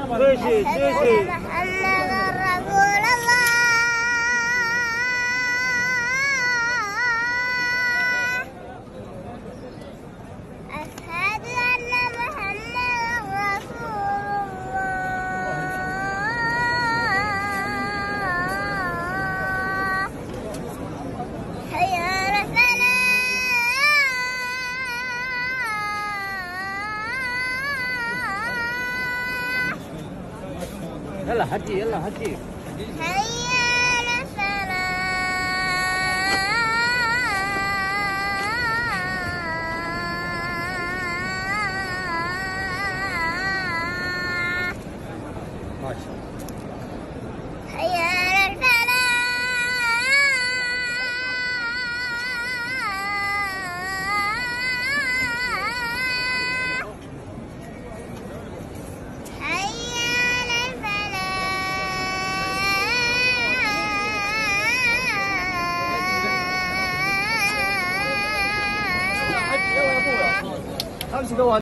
يلا حجي يلا حجي. ما شاء الله. حي على الفلاح. حي على الفلاح. يلا يا ابويا 5 دقائق.